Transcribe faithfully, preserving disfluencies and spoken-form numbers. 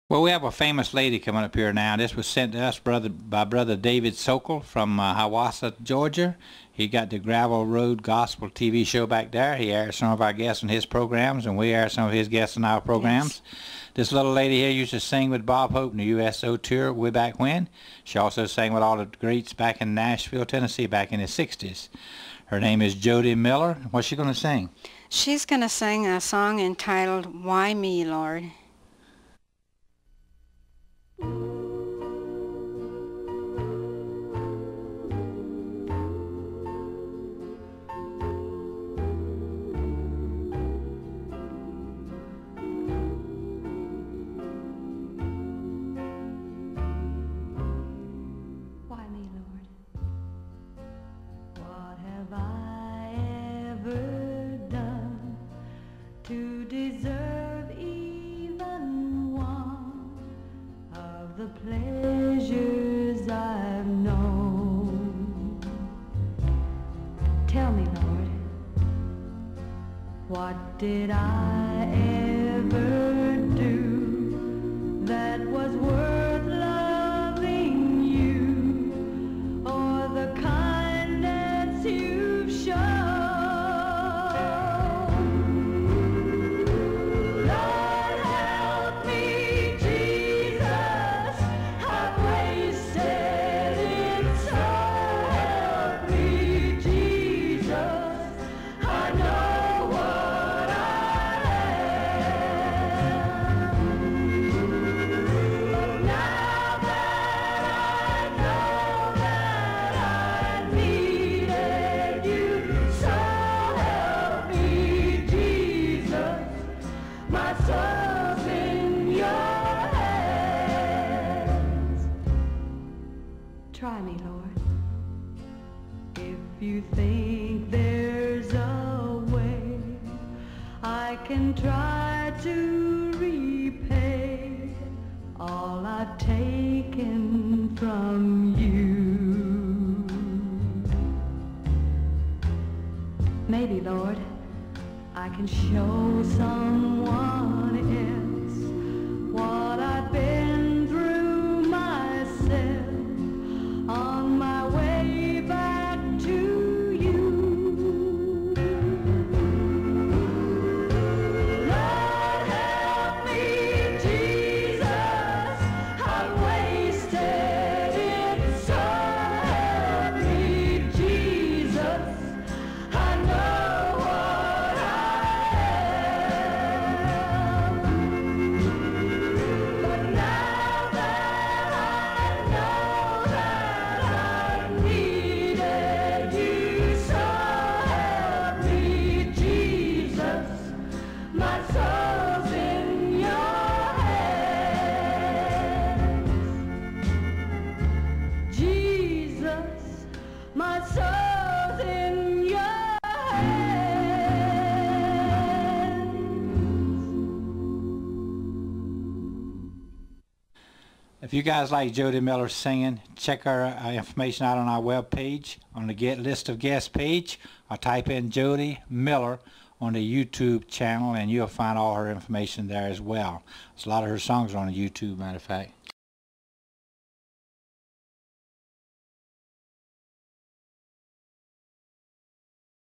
Well, we have a famous lady coming up here now. This was sent to us brother by Brother David Sokol from uh, Hiwassah, Georgia. He got the Gravel Road Gospel T V show back there. He airs some of our guests on his programs, and we air some of his guests on our programs. Yes. This little lady here used to sing with Bob Hope in the U S O tour way back when. She also sang with all the greats back in Nashville, Tennessee, back in the sixties. Her name is Jody Miller. What's she going to sing? She's going to sing a song entitled, Why Me, Lord? To deserve even one of the pleasures I've known. Tell me, Lord, what did I ever do that was worth loving you, or the kindness you've shown? Try me, Lord, if you think there's a way I can try to repay all I've taken from you. Maybe, Lord, I can show someone else what I've been through myself on my way back to you. Lord, help me, Jesus, I'm wasted it, so help me, Jesus, I know what I am. But now that I know that I needed you, so help me, Jesus, my soul's in your hands. Jesus, my soul's in your hands. If you guys like Jody Miller singing, check our uh, information out on our web page on the get list of guests page, or type in Jody Miller on the YouTube channel and you'll find all her information there as well. There's a lot of her songs are on the YouTube, matter of fact.